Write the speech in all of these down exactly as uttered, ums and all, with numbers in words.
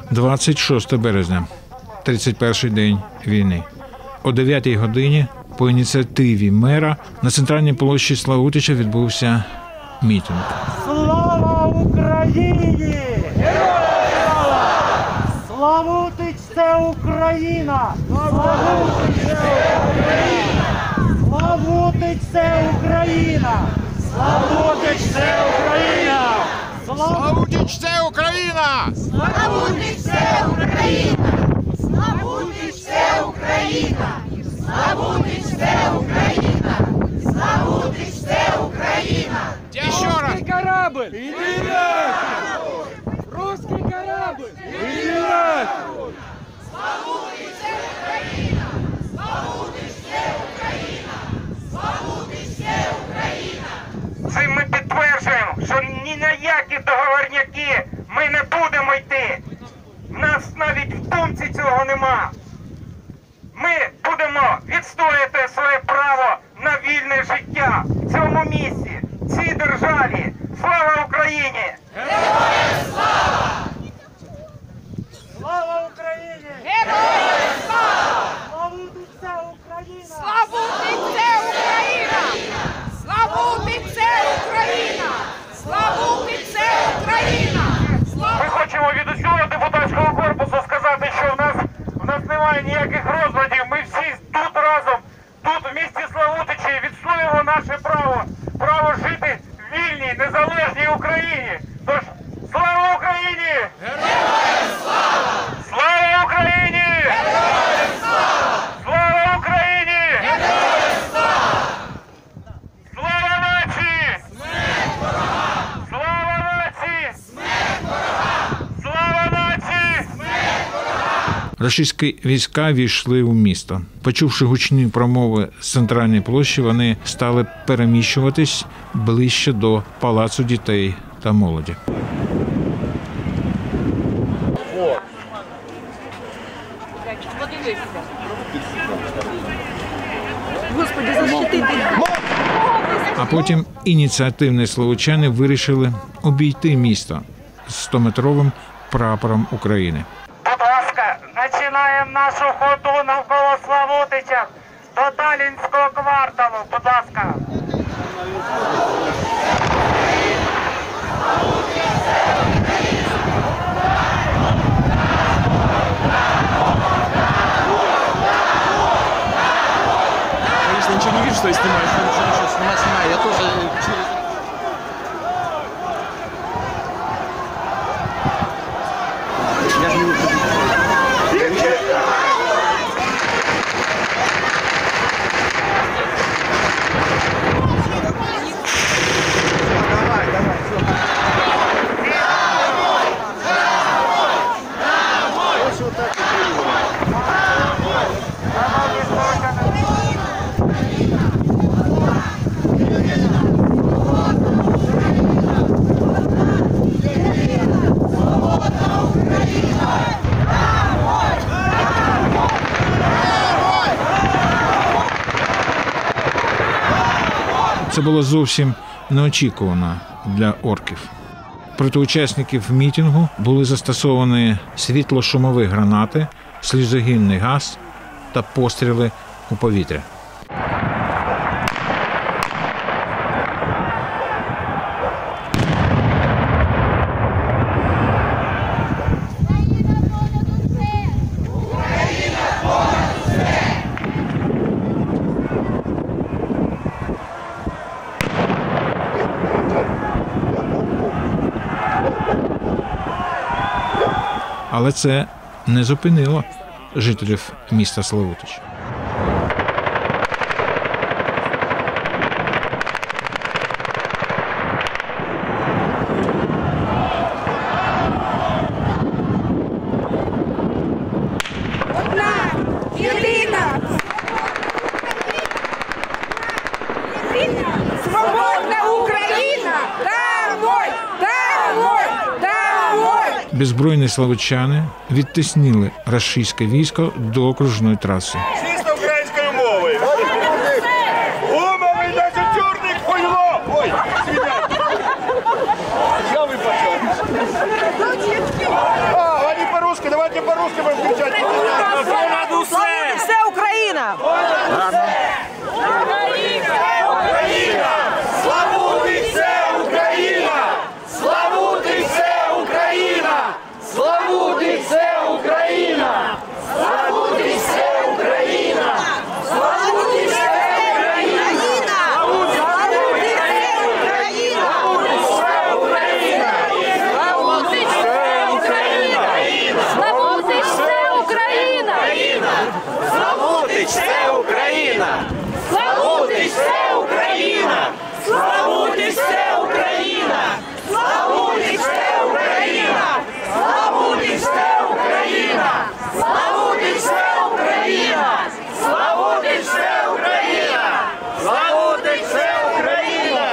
двадцять шостого березня, тридцять перший день війни. О дев'ятій годині по ініціативі мера на центральній площі Славутича відбувся мітинг. Слава Україні! Славутич – це Україна! Славутич – це Україна! Славутич – це Україна! Славутич – це Україна! Славутич – це Україна! Славутич – це Україна! Славутич – це Україна! Славутич – це Україна! Славутич – це Україна! Ще раз! Русский корабль! Иди нахуй! Русский корабль! Иди нахуй! Славутич – це Україна! Славутич – це Україна! Славутич – це Україна! Цим ми підтверджуємо, що ні на які договорняки ми не будемо йти. В нас навіть в думці цього нема. Ми будемо відстояти своє право на вільне життя в цьому місці, в цій державі. Слава Україні! Героям слава! Слава Україні! Героям слава! Славутич – це Україна! Славутич – це Україна! Славутич – це Україна! Славутич – це Україна! Ми хочемо від усього депутатського корпусу сказати, що в нас, в нас немає ніяких розладів. Ми всі тут разом, тут в місті Славутичі відстоюємо наше право, право жити в вільній, незалежній Україні. Тож, слава Україні! Героям слава! Слава Україні! Героям слава! Слава Україні! Героям слава! Слава нації! Смерть ворогам! Слава нації! Смерть ворогам! Слава нації! Смерть ворогам! Російські війська війшли у місто. Почувши гучні промови з центральної площі, вони стали переміщуватись ближче до Палацу дітей та молоді. Господи, защити ти. А потім ініціативні словучани вирішили обійти місто з стометровим прапором України. Будь ласка, починаємо нашу ходу навколо Славутича до Талінського кварталу. Будь ласка. Конечно, ничего не вижу, что я снимаю. Что, ничего, ничего, снимай, снимай. Я тоже через... Я же не вижу. Давай, давай, все. Вот так Це було зовсім неочікувано для орків. Проти учасників мітингу були застосовані світло-шумові гранати, сльозогінний газ та постріли у повітря. Але це не зупинило жителів міста Славутич. Одна! Єдина! Свободна Україна! Домой! Домой! Домой! Беззбройні славутчани відтіснили російське військо до окружної траси. Чисто українською мовою. Умовий на чорник хуйло! Ой, свинять! Я вибачаю. А, вони по-русски по-русски, давайте по-русски будем кричать. Славутич, це Україна! Славутич це Україна! Славутич це Україна! Славутич це Україна! Славутич це Україна! Славутич це Україна! Славутич це Україна! Славутич це Україна! Славутич це Україна! Славутич це Україна! Славутич це Україна! Славутич це Україна! Славутич це Україна! Славутич це Україна! Славутич це Україна!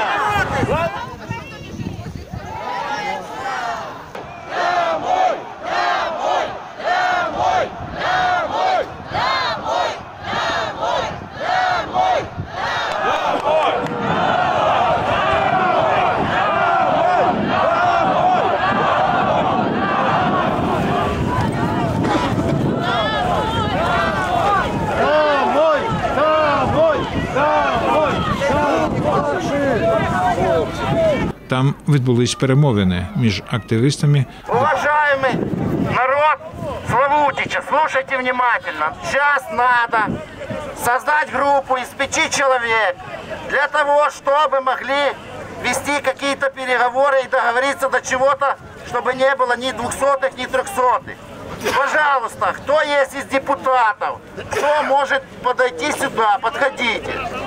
Там відбулись перемовини між активістами. Уважаемый народ Славутича, слушайте внимательно. Сейчас надо создать группу из пяти человек для того, чтобы могли вести какие-то переговоры и договориться до чего-то, чтобы не было ни двухсотых, ни трехсотых. Пожалуйста, кто есть из депутатов, кто может подойти сюда, подходите.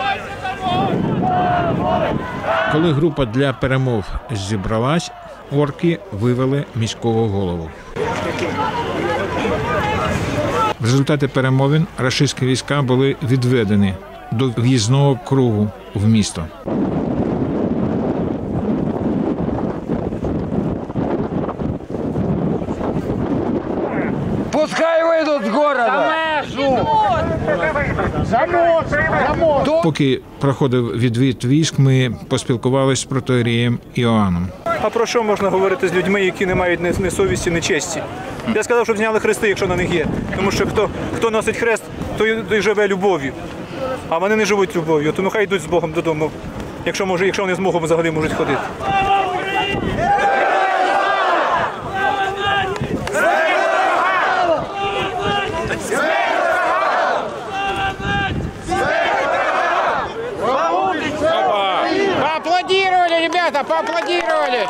Коли група для перемов зібралась, орки вивели міського голову. В результаті перемовин рашистські війська були відведені до в'їзного кругу в місто. Пускай выйдут с города! Поки проходив відвід військ, ми поспілкувалися з протоієреєм Іоанном. А про що можна говорити з людьми, які не мають ні, ні совісті, ні честі? Я сказав, щоб зняли хрести, якщо на них є. Тому що хто, хто носить хрест, той, той живе любов'ю. А вони не живуть любов'ю, тому хай йдуть з Богом додому. Якщо, може, якщо вони з Богом взагалі можуть ходити. Поаплодировали, ребята, поаплодировали.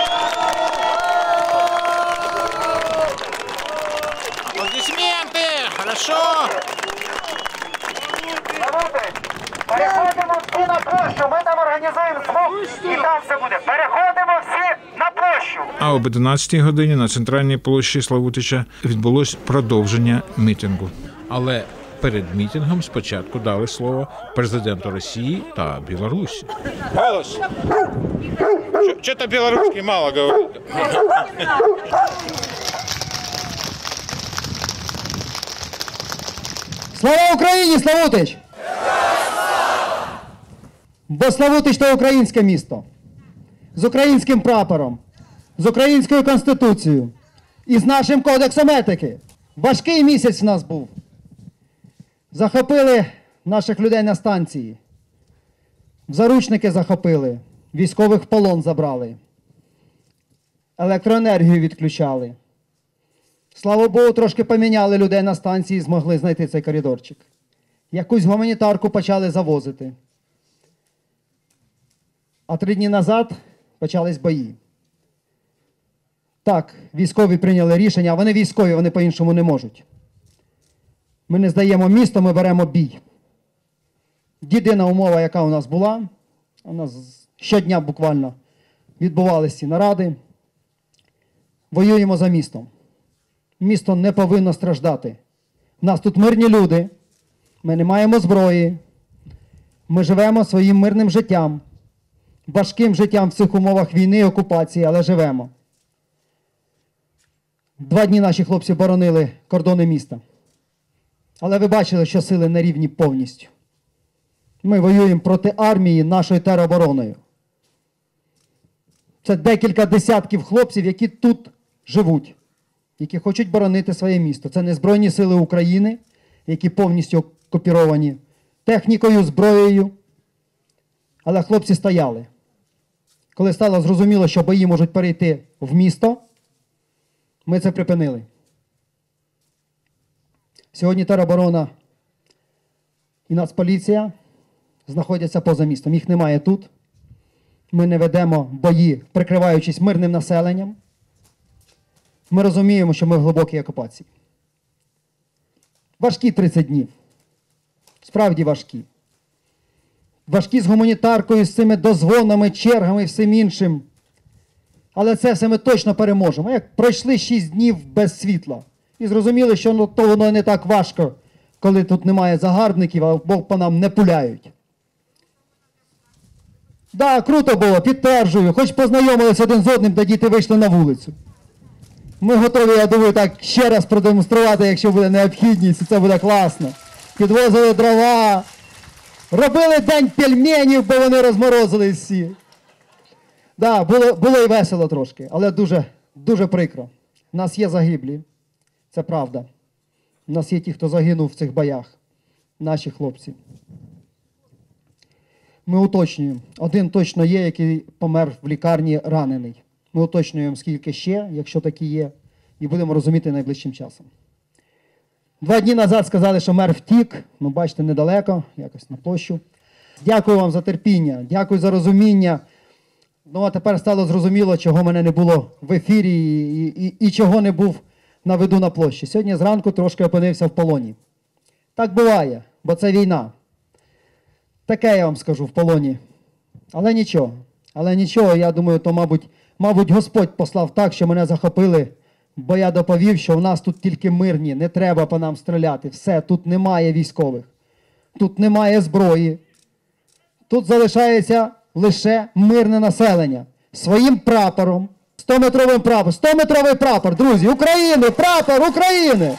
Аплодисменты, хорошо. Переходимо всі на площу, ми там організуємо звук і там все буде. Переходимо всі на площу. А об одинадцятій годині на центральній площі Славутича відбулось продовження мітингу. Але перед мітингом спочатку дали слово президенту Росії та Білорусі. Голос. Что-то белорусский мало говорит. Слава Україні, Славутич! Бо Славутич – це українське місто. З українським прапором, з українською конституцією і з нашим кодексом етики. Важкий місяць в нас був. Захопили наших людей на станції. В заручники захопили, військових в полон забрали. Електроенергію відключали. Слава Богу, трошки поміняли людей на станції і змогли знайти цей коридорчик. Якусь гуманітарку почали завозити. А три дні назад почались бої. Так, військові прийняли рішення, а вони військові, вони по-іншому не можуть. Ми не здаємо місто, ми беремо бій. Єдина умова, яка у нас була, у нас щодня буквально відбувалися ці наради, воюємо за містом. Місто не повинно страждати. У нас тут мирні люди, ми не маємо зброї, ми живемо своїм мирним життям, важким життям в цих умовах війни і окупації, але живемо. Два дні наші хлопці боронили кордони міста. Але ви бачили, що сили не рівні повністю. Ми воюємо проти армії нашою теробороною. Це декілька десятків хлопців, які тут живуть. які хочуть боронити своє місто. Це не Збройні сили України, які повністю окупіровані технікою, зброєю. Але хлопці стояли. Коли стало зрозуміло, що бої можуть перейти в місто, ми це припинили. Сьогодні тероборона і Нацполіція знаходяться поза містом. Їх немає тут. Ми не ведемо бої, прикриваючись мирним населенням. Ми розуміємо, що ми в глибокій окупації. Важкі тридцять днів. Справді важкі. Важкі з гуманітаркою, з цими дозвонами, чергами і всім іншим. Але це все ми точно переможемо. Як пройшли шість днів без світла. І зрозуміли, що ну, то воно не так важко, коли тут немає загарбників, або по нам не пуляють. Так, да, круто було, підтверджую. Хоч познайомилися один з одним, та діти вийшли на вулицю. Ми готові, я думаю, так ще раз продемонструвати, якщо буде необхідність, і це буде класно. Підвозили дрова, робили день пельменів, бо вони розморозили всі. Так, да, було, було і весело трошки, але дуже, дуже прикро. У нас є загиблі, це правда. У нас є ті, хто загинув в цих боях, наші хлопці. Ми уточнюємо. Один точно є, який помер в лікарні ранений. Ми уточнюємо, скільки ще, якщо такі є, і будемо розуміти найближчим часом. Два дні назад сказали, що мер втік, ну бачите, недалеко, якось на площу. Дякую вам за терпіння, дякую за розуміння. Ну а тепер стало зрозуміло, чого мене не було в ефірі і, і, і чого не був на виду на площі. Сьогодні зранку трошки опинився в полоні. Так буває, бо це війна. Таке я вам скажу в полоні. Але нічого, але нічого, я думаю, то, мабуть, мабуть, Господь послав так, що мене захопили, бо я доповів, що в нас тут тільки мирні, не треба по нам стріляти. Все, тут немає військових, тут немає зброї. Тут залишається лише мирне населення. Своїм прапором, стометровим прапором, стометровий прапор, друзі, України, прапор України!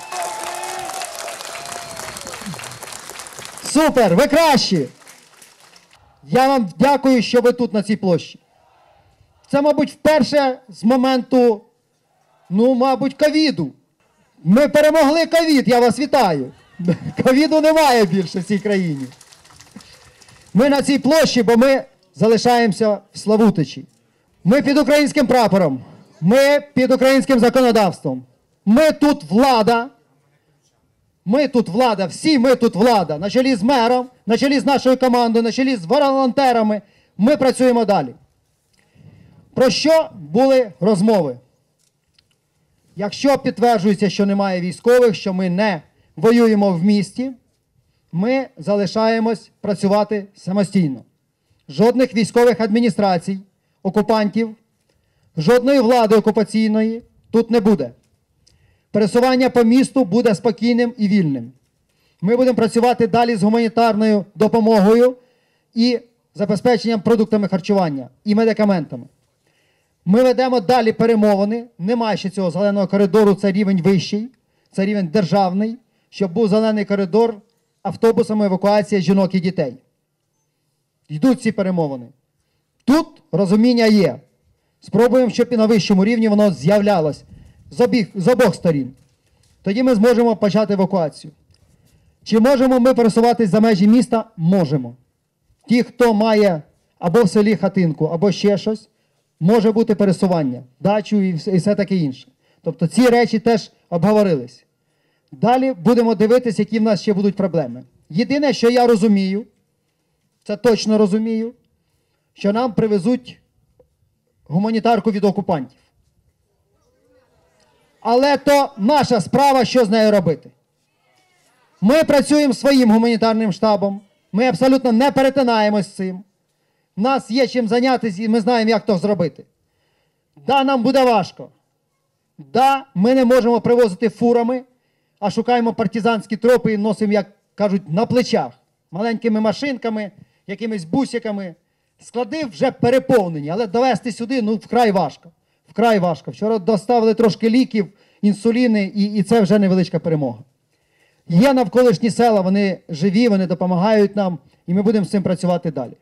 Супер, ви кращі! Я вам дякую, що ви тут на цій площі. Це, мабуть, вперше з моменту, ну, мабуть, ковіду. Ми перемогли ковід, я вас вітаю. Ковіду немає більше в цій країні. Ми на цій площі, бо ми залишаємося в Славутичі. Ми під українським прапором, ми під українським законодавством. Ми тут влада. Ми тут влада, всі ми тут влада. На чолі з мером, на чолі з нашою командою, на чолі з волонтерами. Ми працюємо далі. Про що були розмови? Якщо підтверджується, що немає військових, що ми не воюємо в місті, ми залишаємось працювати самостійно. Жодних військових адміністрацій, окупантів, жодної влади окупаційної тут не буде. Пересування по місту буде спокійним і вільним. Ми будемо працювати далі з гуманітарною допомогою і забезпеченням продуктами харчування і медикаментами. Ми ведемо далі перемовини, немає ще цього зеленого коридору, це рівень вищий, це рівень державний, щоб був зелений коридор автобусами евакуація жінок і дітей. Йдуть ці перемовини. Тут розуміння є. Спробуємо, щоб і на вищому рівні воно з'являлось з, обіх, з обох сторін. Тоді ми зможемо почати евакуацію. Чи можемо ми пересуватись за межі міста? Можемо. Ті, хто має або в селі хатинку, або ще щось, може бути пересування, дачу і все, і все таке інше. Тобто ці речі теж обговорились. Далі будемо дивитися, які в нас ще будуть проблеми. Єдине, що я розумію, це точно розумію, що нам привезуть гуманітарку від окупантів. Але то наша справа, що з нею робити. Ми працюємо своїм гуманітарним штабом, ми абсолютно не перетинаємось з цим. У нас є чим зайнятися і ми знаємо, як то зробити. Да, нам буде важко. Да, ми не можемо привозити фурами, а шукаємо партизанські тропи і носимо, як кажуть, на плечах. Маленькими машинками, якимись бусиками. Склади вже переповнені, але довести сюди, ну, вкрай важко. Вкрай важко. Вчора доставили трошки ліків, інсуліни, і, і це вже невеличка перемога. Є навколишні села, вони живі, вони допомагають нам, і ми будемо з цим працювати далі.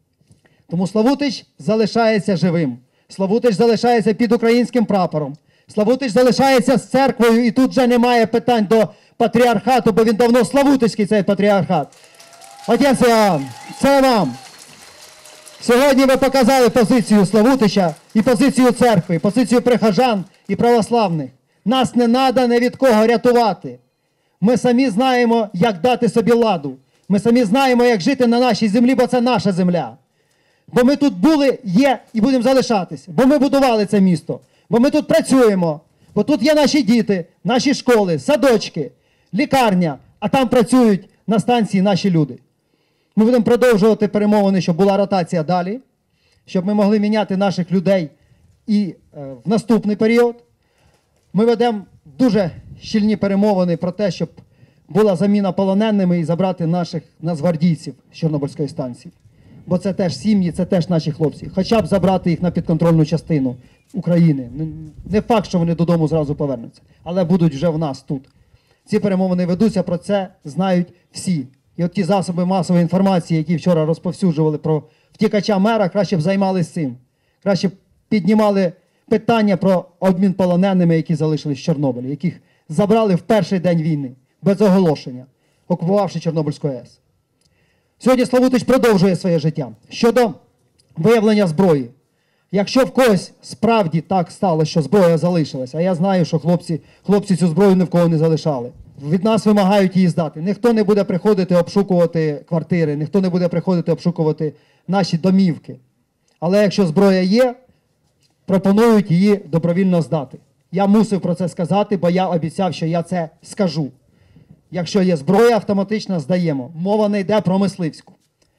Тому Славутич залишається живим. Славутич залишається під українським прапором. Славутич залишається з церквою, і тут вже немає питань до патріархату, бо він давно славутицький, цей патріархат. Отець Іоанн, це вам. Сьогодні ви показали позицію Славутича і позицію церкви, і позицію прихожан і православних. Нас не треба ні від кого рятувати. Ми самі знаємо, як дати собі ладу. Ми самі знаємо, як жити на нашій землі, бо це наша земля. Бо ми тут були, є і будемо залишатись. Бо ми будували це місто. Бо ми тут працюємо. Бо тут є наші діти, наші школи, садочки, лікарня. А там працюють на станції наші люди. Ми будемо продовжувати перемовини, щоб була ротація далі. Щоб ми могли міняти наших людей і е, в наступний період. Ми ведемо дуже щільні перемовини про те, щоб була заміна полоненими і забрати наших нацгвардійців з Чорнобильської станції. Бо це теж сім'ї, це теж наші хлопці. Хоча б забрати їх на підконтрольну частину України. Не факт, що вони додому зразу повернуться, але будуть вже в нас тут. Ці перемовини ведуться, про це знають всі. І от ті засоби масової інформації, які вчора розповсюджували про втікача мера, краще б займалися цим. Краще б піднімали питання про обмін полоненими, які залишились в Чорнобилі, яких забрали в перший день війни, без оголошення, окупувавши Чорнобильську АЕС. Сьогодні Славутич продовжує своє життя. Щодо виявлення зброї. Якщо в когось справді так стало, що зброя залишилась, а я знаю, що хлопці, хлопці цю зброю ні в кого не залишали, від нас вимагають її здати. Ніхто не буде приходити обшукувати квартири, ніхто не буде приходити обшукувати наші домівки. Але якщо зброя є, пропонують її добровільно здати. Я мусив про це сказати, бо я обіцяв, що я це скажу. Якщо є зброя, автоматично здаємо. Мова не йде про мисливську.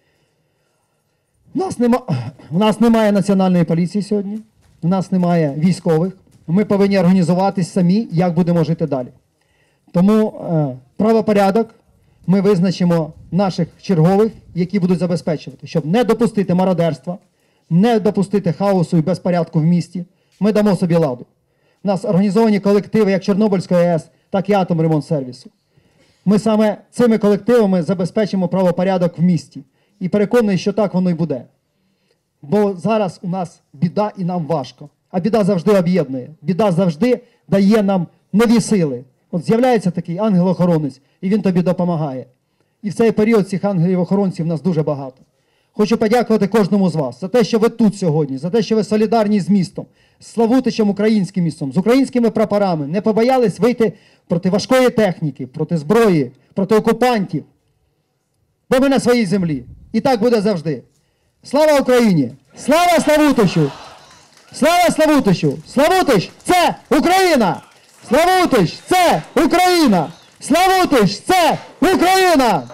У нас, нема... У нас немає національної поліції сьогодні, у нас немає військових. Ми повинні організуватись самі, як будемо жити далі. Тому е, правопорядок ми визначимо наших чергових, які будуть забезпечувати, щоб не допустити мародерства, не допустити хаосу і безпорядку в місті. Ми дамо собі ладу. У нас організовані колективи як Чорнобильської АЕС, так і Атомремонтсервісу. Ми саме цими колективами забезпечимо правопорядок в місті. І переконаний, що так воно й буде. Бо зараз у нас біда і нам важко. А біда завжди об'єднує. Біда завжди дає нам нові сили. От з'являється такий ангел-охоронець, і він тобі допомагає. І в цей період цих ангелів-охоронців у нас дуже багато. Хочу подякувати кожному з вас за те, що ви тут сьогодні, за те, що ви солідарні з містом, з Славутичем, українським містом, з українськими прапорами, не побоялись вийти проти важкої техніки, проти зброї, проти окупантів. Бо ми на своїй землі. І так буде завжди. Слава Україні! Слава Славутичу! Слава Славутичу! Славутич – це Україна! Славутич – це Україна! Славутич – це Україна!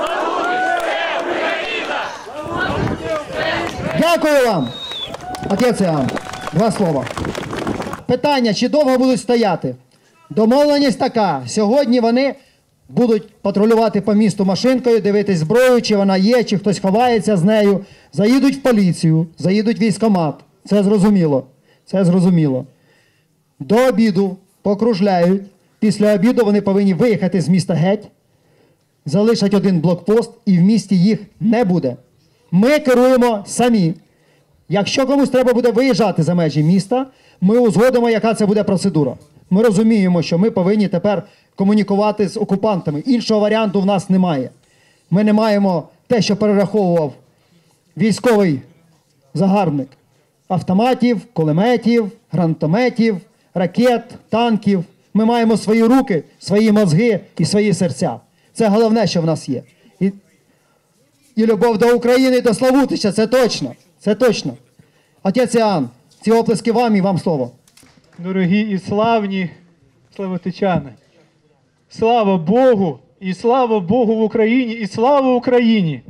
Дякую вам! Отець Іоанн, два слова. Питання, чи довго будуть стояти? Домовленість така. Сьогодні вони будуть патрулювати по місту машинкою, дивитись зброю, чи вона є, чи хтось ховається з нею. Заїдуть в поліцію, заїдуть в військкомат. Це зрозуміло. Це зрозуміло. До обіду покружляють. Після обіду вони повинні виїхати з міста геть, залишать один блокпост, і в місті їх не буде. Ми керуємо самі. Якщо комусь треба буде виїжджати за межі міста, ми узгодимо, яка це буде процедура. Ми розуміємо, що ми повинні тепер комунікувати з окупантами. Іншого варіанту в нас немає. Ми не маємо те, що перераховував військовий загарбник. Автоматів, кулеметів, гранатометів, ракет, танків. Ми маємо свої руки, свої мозги і свої серця. Це головне, що в нас є. І, і любов до України і до Славутича, це точно. Це точно. Отець Іоанн, ці оплески вам і вам слово. Дорогі і славні славутичани, слава Богу, і слава Богу в Україні, і слава Україні!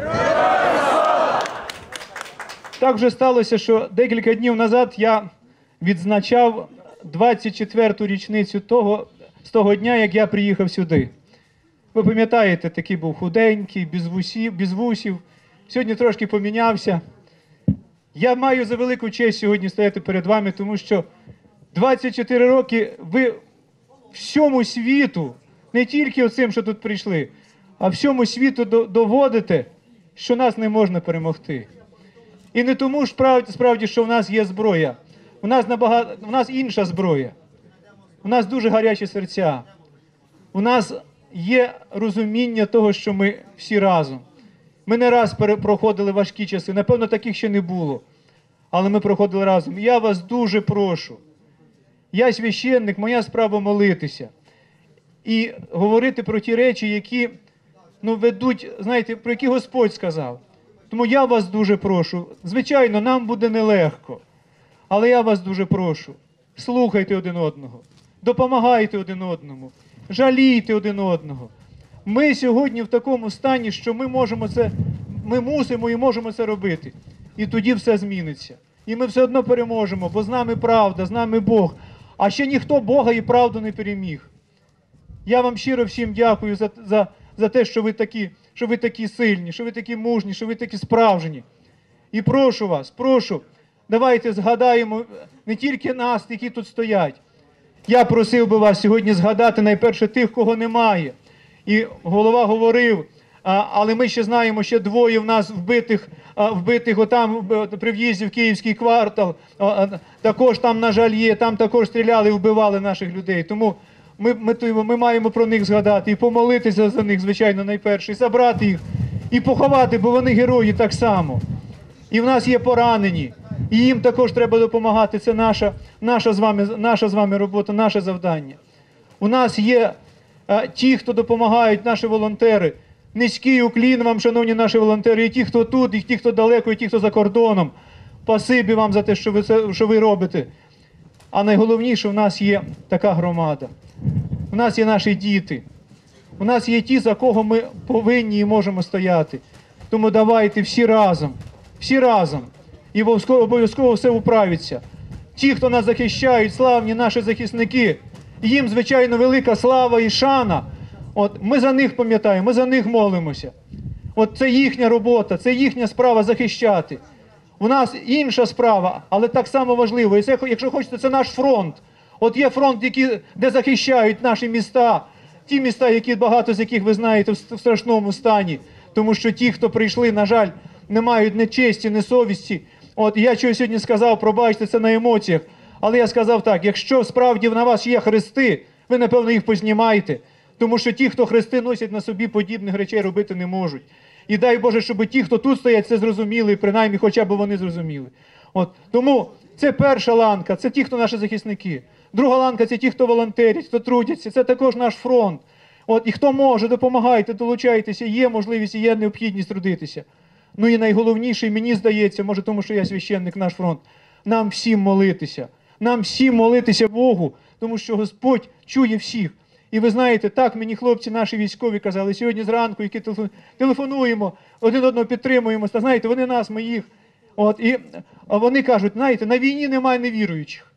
Так вже сталося, що декілька днів назад я відзначав двадцять четверту річницю того, з того дня, як я приїхав сюди. Ви пам'ятаєте, такий був худенький, без вусів, без вусів. Сьогодні трошки помінявся. Я маю за велику честь сьогодні стояти перед вами, тому що двадцять чотири роки ви всьому світу, не тільки оцим, що тут прийшли, а всьому світу доводите, що нас не можна перемогти. І не тому ж справді, справді, що в нас є зброя. У нас, набагато, у нас інша зброя. У нас дуже гарячі серця. У нас є розуміння того, що ми всі разом. Ми не раз проходили важкі часи, напевно, таких ще не було. Але ми проходили разом. Я вас дуже прошу. Я священник, моя справа молитися. І говорити про ті речі, які, ну, ведуть, знаєте, про які Господь сказав. Тому я вас дуже прошу. Звичайно, нам буде нелегко. Але я вас дуже прошу. Слухайте один одного. Допомагайте один одному. Жалійте один одного. Ми сьогодні в такому стані, що ми можемо це, ми мусимо і можемо це робити. І тоді все зміниться. І ми все одно переможемо, бо з нами правда, з нами Бог. А ще ніхто Бога і правду не переміг. Я вам щиро всім дякую за, за, за те, що ви, такі, що ви такі сильні, що ви такі мужні, що ви такі справжні. І прошу вас, прошу, давайте згадаємо не тільки нас, які тут стоять. Я просив би вас сьогодні згадати найперше тих, кого немає. І голова говорив, але ми ще знаємо, ще двоє в нас вбитих, вбитих отам при в'їзді в Київський квартал. Також там, на жаль, є, там також стріляли і вбивали наших людей. Тому ми, ми, ми маємо про них згадати і помолитися за них, звичайно, найперше, і забрати їх, і поховати, бо вони герої так само. І в нас є поранені, і їм також треба допомагати. Це наша, наша, з вами, наша з вами робота, наше завдання. У нас є а, ті, хто допомагають, наші волонтери. Низький уклін вам, шановні наші волонтери, і ті, хто тут, і ті, хто далеко, і ті, хто за кордоном. Спасибі вам за те, що ви, це, що ви робите. А найголовніше, у нас є така громада. У нас є наші діти. У нас є ті, за кого ми повинні і можемо стояти. Тому давайте всі разом, всі разом. І обов'язково, обов'язково все управиться. Ті, хто нас захищають, славні наші захисники, їм, звичайно, велика слава і шана. От, ми за них пам'ятаємо, ми за них молимося. От це їхня робота, це їхня справа захищати. У нас інша справа, але так само важливо. І це, якщо хочете, це наш фронт. От є фронт, які, де захищають наші міста, ті міста, які багато з яких ви знаєте в страшному стані. Тому що ті, хто прийшли, на жаль, не мають ні честі, ні совісті. От я чого сьогодні сказав, пробачте, це на емоціях. Але я сказав так, якщо справді на вас є хрести, ви, напевно, їх познімаєте. Тому що ті, хто хрести носять на собі, подібних речей робити не можуть. І дай Боже, щоб ті, хто тут стоять, це зрозуміли, принаймні хоча б вони зрозуміли. От. Тому це перша ланка, це ті, хто наші захисники. Друга ланка – це ті, хто волонтерять, хто трудяться, це також наш фронт. От. І хто може, допомагайте, долучайтеся, є можливість і є необхідність трудитися. Ну і найголовніше, мені здається, може тому, що я священник, наш фронт, нам всім молитися. Нам всім молитися Богу, тому що Господь чує всіх. І ви знаєте, так мені хлопці наші військові казали сьогодні зранку, які телефонуємо, один одного підтримуємо, та знаєте, вони нас, ми їх. От, і вони кажуть, знаєте, на війні немає невіруючих.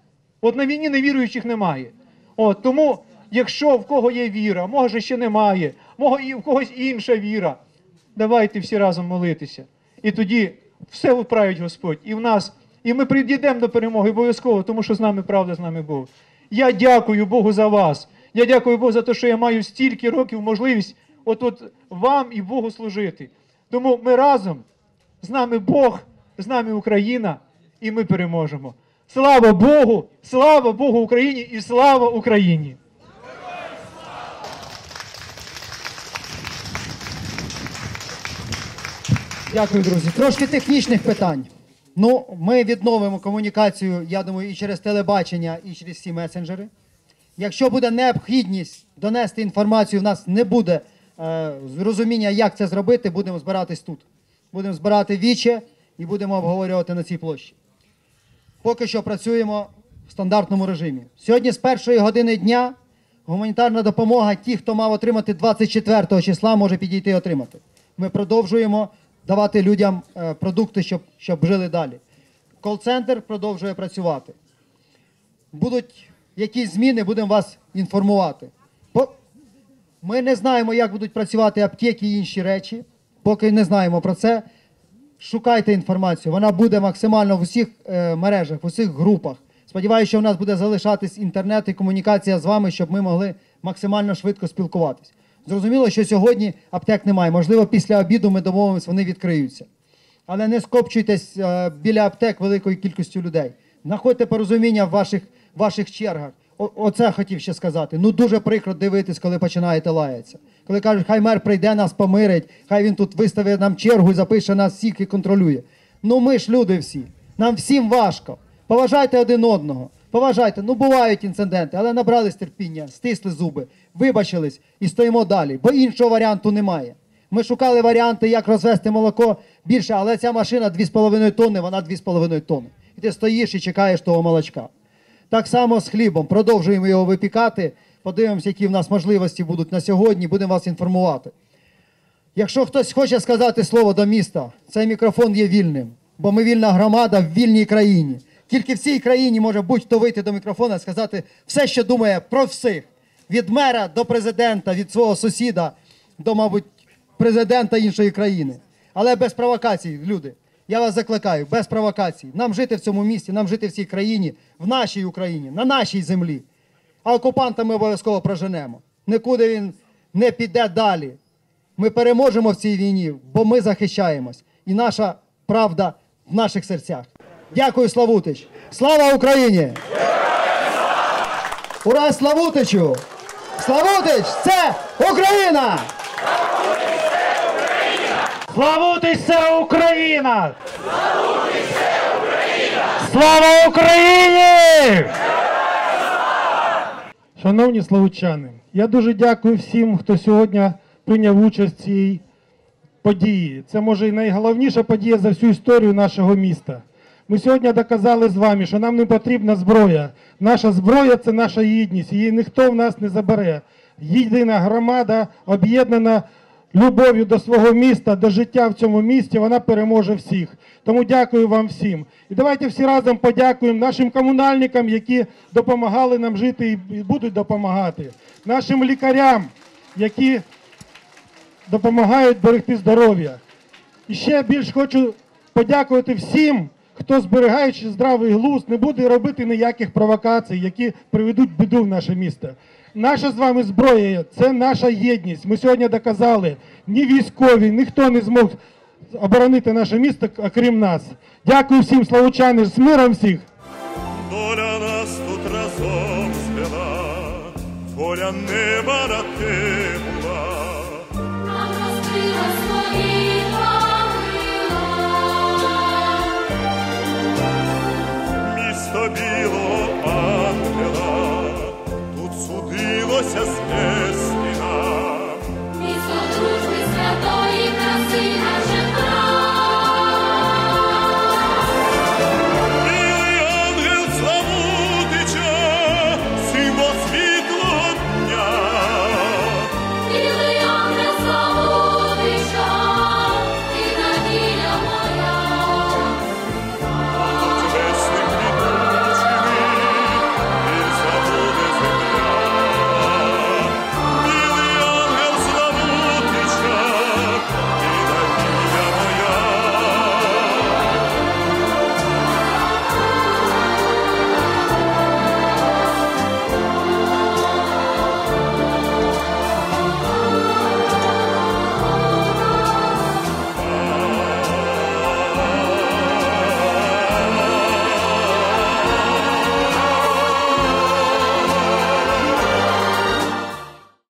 От на війні невіруючих немає. От, тому, якщо в кого є віра, може ще немає, може в когось інша віра, давайте всі разом молитися. І тоді все вправить Господь. І в нас, і ми прийдемо до перемоги обов'язково, тому що з нами правда, з нами Бог. Я дякую Богу за вас. Я дякую Богу за те, що я маю стільки років можливість от-от вам і Богу служити. Тому ми разом, з нами Бог, з нами Україна, і ми переможемо. Слава Богу, слава Богу Україні і слава Україні! Дякую, друзі. Трошки технічних питань. Ну, ми відновимо комунікацію, я думаю, і через телебачення, і через всі месенджери. Якщо буде необхідність донести інформацію, в нас не буде е, розуміння, як це зробити, будемо збиратись тут. Будемо збирати віче і будемо обговорювати на цій площі. Поки що працюємо в стандартному режимі. Сьогодні з першої години дня гуманітарна допомога, ті, хто мав отримати двадцять четвертого числа, може підійти і отримати. Ми продовжуємо давати людям е, продукти, щоб, щоб жили далі. Кол-центр продовжує працювати. Будуть якісь зміни, будемо вас інформувати. Ми не знаємо, як будуть працювати аптеки і інші речі. Поки не знаємо про це. Шукайте інформацію. Вона буде максимально в усіх е, мережах, в усіх групах. Сподіваюся, що в нас буде залишатись інтернет і комунікація з вами, щоб ми могли максимально швидко спілкуватись. Зрозуміло, що сьогодні аптек немає. Можливо, після обіду ми домовимося, вони відкриються. Але не скопчуйтесь е, біля аптек великою кількістю людей. Знаходьте порозуміння в ваших, ваших чергах. О- Оце хотів ще сказати. Ну дуже прикро дивитись, коли починаєте лаятися. Коли кажуть, хай мер прийде, нас помирить, хай він тут виставить нам чергу і запише нас всіх і контролює. Ну ми ж люди всі. Нам всім важко. Поважайте один одного. Поважайте. Ну бувають інциденти, але набрались терпіння, стисли зуби, вибачились і стоїмо далі. Бо іншого варіанту немає. Ми шукали варіанти, як розвести молоко більше, але ця машина дві з половиною тонни, вона дві з половиною тонни. І ти стоїш і чекаєш того молочка. Так само з хлібом. Продовжуємо його випікати. Подивимося, які в нас можливості будуть на сьогодні. Будемо вас інформувати. Якщо хтось хоче сказати слово до міста, цей мікрофон є вільним. Бо ми вільна громада в вільній країні. Тільки в цій країні може будь-хто вийти до мікрофона і сказати все, що думає про всіх. Від мера до президента, від свого сусіда до, мабуть, президента іншої країни. Але без провокацій, люди. Я вас закликаю, без провокацій. Нам жити в цьому місті, нам жити в цій країні, в нашій Україні, на нашій землі. А окупанта ми обов'язково проженемо. Нікуди він не піде далі. Ми переможемо в цій війні, бо ми захищаємось. І наша правда в наших серцях. Дякую, Славутич. Слава Україні! Ура, Славутичу! Славутич – це Україна! Славутич – це Україна! Слава Україні! Шановні славутчани, я дуже дякую всім, хто сьогодні прийняв участь в цій події. Це, може, і найголовніша подія за всю історію нашого міста. Ми сьогодні доказали з вами, що нам не потрібна зброя. Наша зброя – це наша єдність, її ніхто в нас не забере. Єдина громада, об'єднана любов'ю до свого міста, до життя в цьому місті, вона переможе всіх. Тому дякую вам всім. І давайте всі разом подякуємо нашим комунальникам, які допомагали нам жити і будуть допомагати. Нашим лікарям, які допомагають берегти здоров'я. І ще більш хочу подякувати всім, хто, зберігаючи здравий глузд, не буде робити ніяких провокацій, які приведуть біду в наше місто. Наша з вами зброя – це наша єдність. Ми сьогодні доказали, ні військові, ніхто не змог оборонити наше місто, окрім нас. Дякую всім, славутчани, з миром всіх! Доля нас тут разом звела, воля неба на те була. Нам розкрила свої крила. Місто білого ангела, тут судилося знести нам. Місто дружби, святої краси.